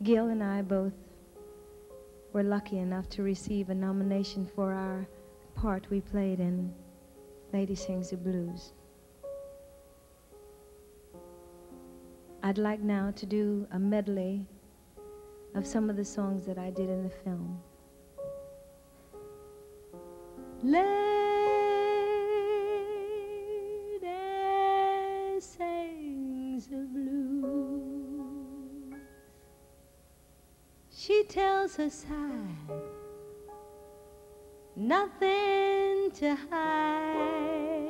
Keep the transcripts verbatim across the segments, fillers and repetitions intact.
Gil and I both were lucky enough to receive a nomination for our part we played in Lady Sings the Blues. I'd like now to do a medley of some of the songs that I did in the film. Lady sings the blues. She tells her side, nothing to hide.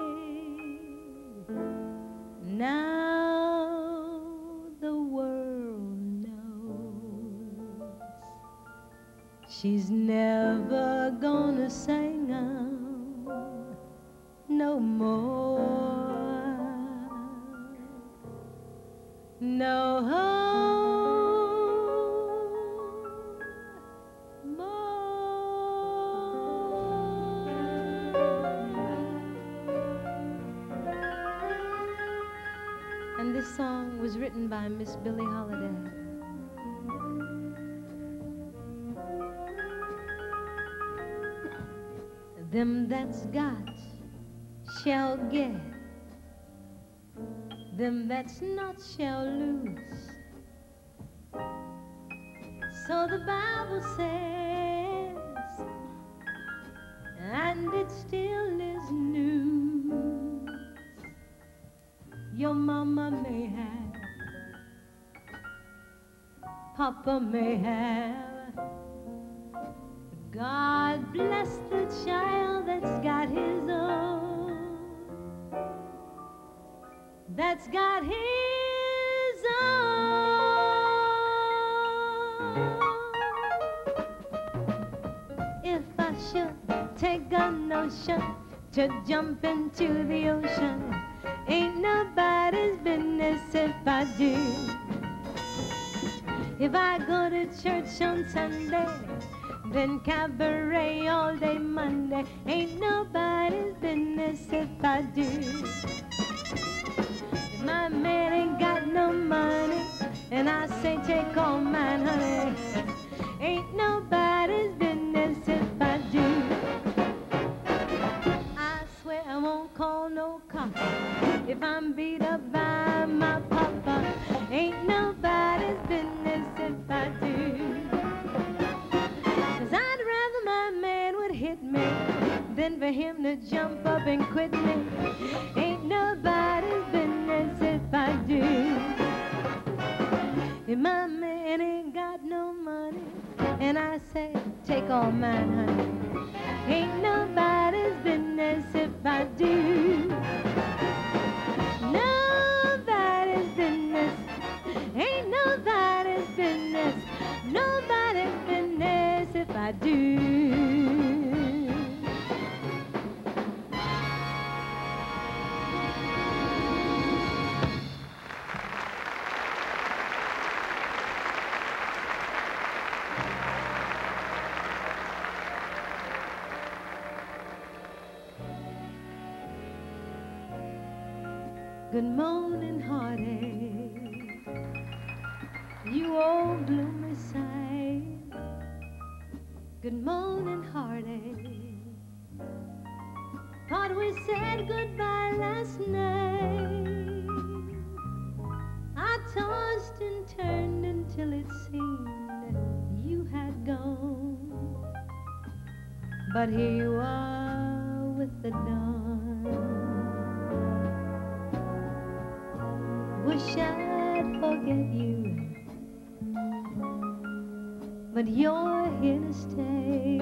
Now the world knows she's never gonna sing out no more. No And this song was written by Miss Billie Holiday. Them that's got shall get, them that's not shall lose. So the Bible says, and it still is news. Your mama may have, Papa may have, but God bless the child that's got his own, that's got his own. If I should take a notion to jump into the ocean, ain't nobody's business if I do. If I go to church on Sunday, then cabaret all day Monday, ain't nobody's business if I do. If my man ain't got no money, and I say take all mine, honey, ain't nobody's business if I do. I swear I won't call no cops if I'm beat up by my papa, ain't nobody's business if I do. Cause I'd rather my man would hit me than for him to jump up and quit me, ain't nobody's business if I do. If my man ain't got no money, and I say take all mine, honey, ain't nobody's business if I do. Nobody's business, ain't nobody's business, nobody's business if I do. Good morning, heartache, you old gloomy sight. Good morning, heartache, thought we said goodbye last night. I tossed and turned until it seemed you had gone, but here you are with the dawn. Wish I'd forget you, but you're here to stay.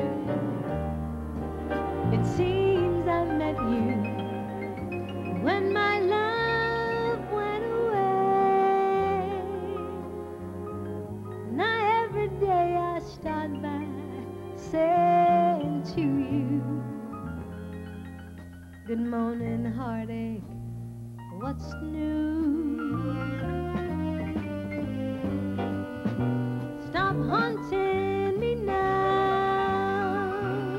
It seems I met you when my love went away. Now every day I start by saying to you, good morning, heartache, what's new? Stop haunting me now.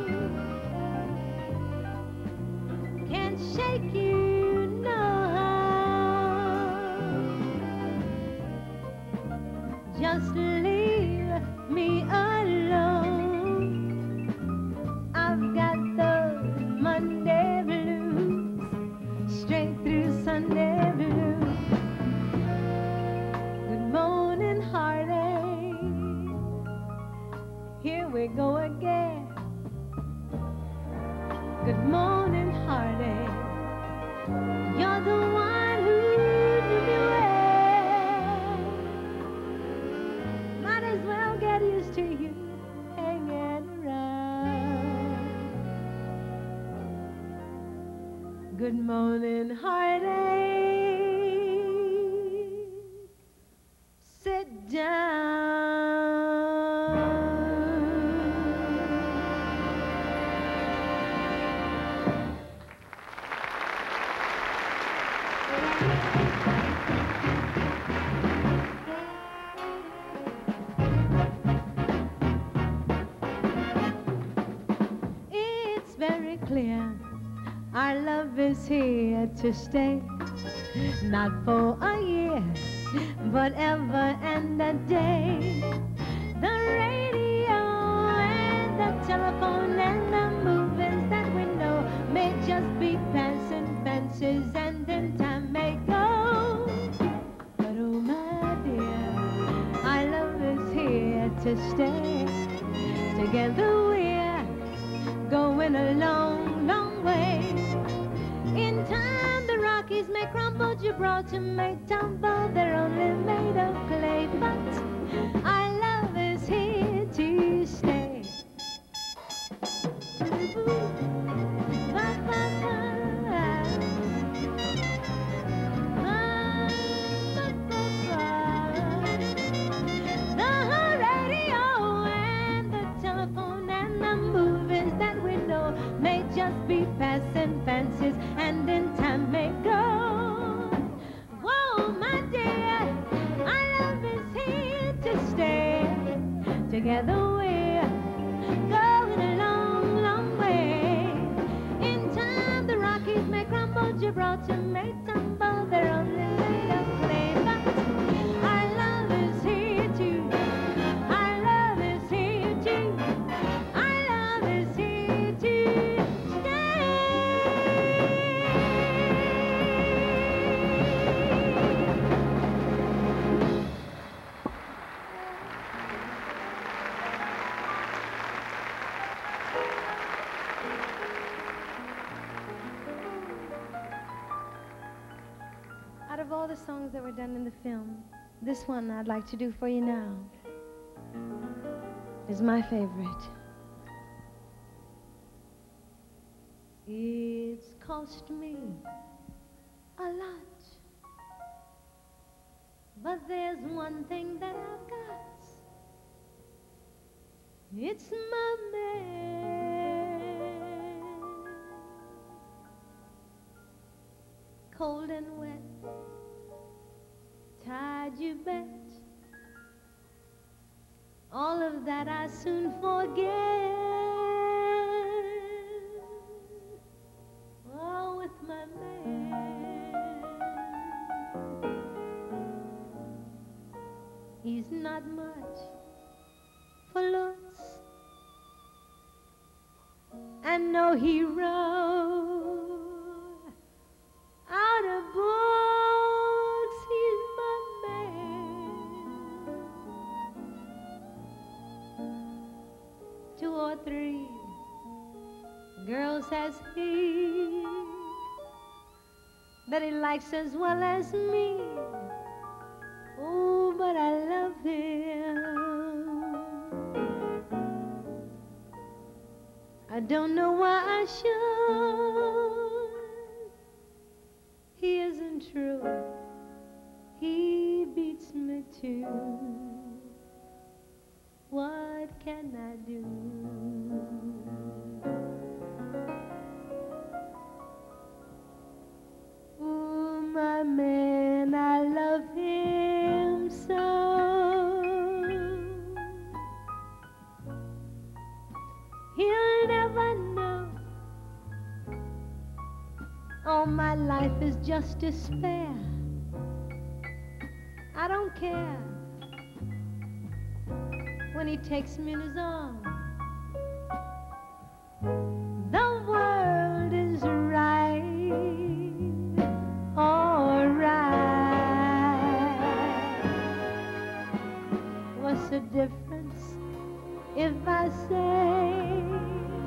Can't shake you no how. Just leave me alone. I've got those Monday blues, straight through Sunday blues. Good morning, heartache. Here we go again. Good morning, heartache. You're the one who knew me well. Might as well get used to you hanging around. Good morning, heartache. Sit down. It's very clear our love is here to stay, not for a year, but ever and a day. The radio and the telephone and the movies that we know may just be passing fancies, and in time may go. But oh my dear, our love is here to stay. Together we're going a long, long way. In time the Rockies may crumble, Gibraltar may tumble, they're only made of clay, but our love is here to stay. The radio and the telephone and the movies that we know may just be passing fancies, and in time may go. Whoa, my dear, our love is here to stay. Together we're going a long, long way. In time the Rockies may crumble, Gibraltar may tumble, they're only made of clay, but our love is here too. Our love is here too. Our love is here to stay. Out of all the songs that were done in the film, this one I'd like to do for you now is my favorite. It's cost me a lot, but there's one thing that I've got. It's my man. Cold and wet, tired you bet. All of that I soon forget. Oh, with my man. He's not much for looks and no hero out of books. He's my man. Two or three girls has he that he likes as well as me. Oh, but I love him. I don't know why I should. He isn't true. He beats me too. What can I do? Oh, my man, I love him so. He'll never know. All my life is just despair. I don't care when he takes me in his arms. The world is right, all right. What's the difference if I say